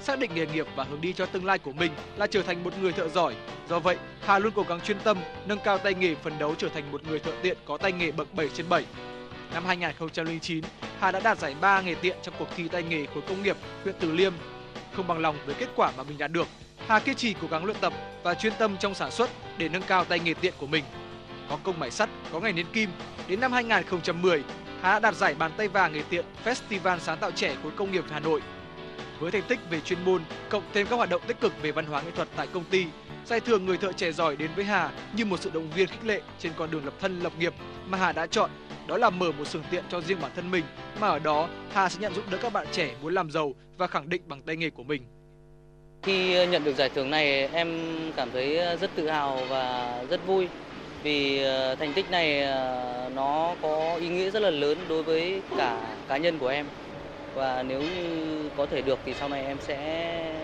xác định nghề nghiệp và hướng đi cho tương lai của mình là trở thành một người thợ giỏi. Do vậy, Hà luôn cố gắng chuyên tâm, nâng cao tay nghề, phấn đấu trở thành một người thợ tiện có tay nghề bậc 7/7. Năm 2009, Hà đã đạt giải 3 nghề tiện trong cuộc thi tay nghề khối công nghiệp huyện Từ Liêm. Không bằng lòng với kết quả mà mình đạt được, Hà kiên trì cố gắng luyện tập và chuyên tâm trong sản xuất để nâng cao tay nghề tiện của mình. Có công mài sắt, có ngày nến kim. Đến năm 2010, Hà đã đạt giải bàn tay vàng nghề tiện Festival sáng tạo trẻ khối công nghiệp Hà Nội. Với thành tích về chuyên môn, cộng thêm các hoạt động tích cực về văn hóa nghệ thuật tại công ty, giải thưởng người thợ trẻ giỏi đến với Hà như một sự động viên khích lệ trên con đường lập thân lập nghiệp mà Hà đã chọn, đó là mở một xưởng tiện cho riêng bản thân mình, mà ở đó Hà sẽ nhận giúp đỡ các bạn trẻ muốn làm giàu và khẳng định bằng tay nghề của mình. Khi nhận được giải thưởng này, em cảm thấy rất tự hào và rất vui vì thành tích này nó có ý nghĩa rất là lớn đối với cả cá nhân của em. Và nếu như có thể được thì sau này em sẽ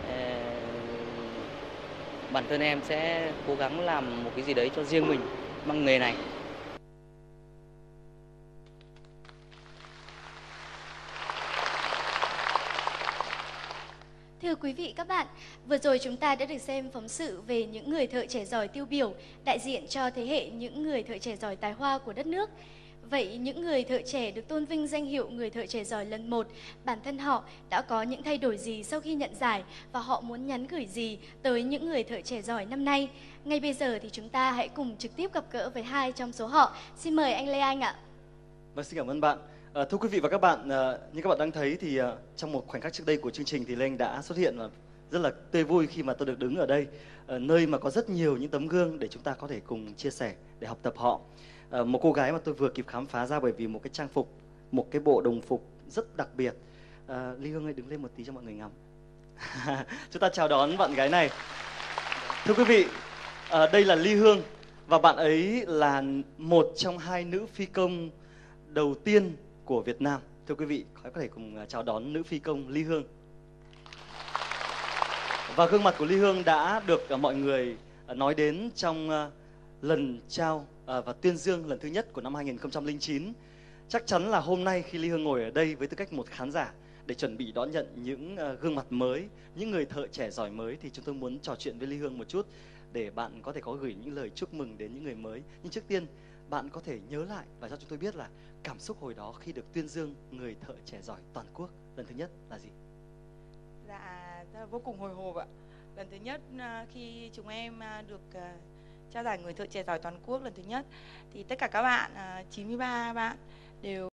bản thân em sẽ cố gắng làm một cái gì đấy cho riêng mình bằng nghề này. Thưa quý vị các bạn, vừa rồi chúng ta đã được xem phóng sự về những người thợ trẻ giỏi tiêu biểu, đại diện cho thế hệ những người thợ trẻ giỏi tài hoa của đất nước. Vậy những người thợ trẻ được tôn vinh danh hiệu người thợ trẻ giỏi lần 1, bản thân họ đã có những thay đổi gì sau khi nhận giải và họ muốn nhắn gửi gì tới những người thợ trẻ giỏi năm nay? Ngay bây giờ thì chúng ta hãy cùng trực tiếp gặp gỡ với hai trong số họ. Xin mời anh Lê Anh ạ. Vâng, xin cảm ơn bạn. Thưa quý vị và các bạn, như các bạn đang thấy thì trong một khoảnh khắc trước đây của chương trình thì Lê Anh đã xuất hiện và rất là tươi vui khi mà tôi được đứng ở đây, nơi mà có rất nhiều những tấm gương để chúng ta có thể cùng chia sẻ, để học tập họ. Một cô gái mà tôi vừa kịp khám phá ra bởi vì một cái trang phục, một cái bộ đồng phục rất đặc biệt. Ly Hương ơi, đứng lên một tí cho mọi người ngắm. Chúng ta chào đón bạn gái này. Thưa quý vị, đây là Ly Hương và bạn ấy là một trong 2 nữ phi công đầu tiên của Việt Nam. Thưa quý vị, có thể cùng chào đón nữ phi công Ly Hương. Và gương mặt của Ly Hương đã được mọi người nói đến trong lần trao và tuyên dương lần thứ nhất của năm 2009. Chắc chắn là hôm nay khi Ly Hương ngồi ở đây với tư cách một khán giả để chuẩn bị đón nhận những gương mặt mới, những người thợ trẻ giỏi mới, thì chúng tôi muốn trò chuyện với Ly Hương một chút để bạn có thể có gửi những lời chúc mừng đến những người mới. Nhưng trước tiên, bạn có thể nhớ lại và cho chúng tôi biết là cảm xúc hồi đó khi được tuyên dương người thợ trẻ giỏi toàn quốc lần thứ nhất là gì? Dạ, vô cùng hồi hộp ạ. Lần thứ nhất khi chúng em được trao giải người thợ trẻ giỏi toàn quốc lần thứ nhất thì tất cả các bạn 93 bạn đều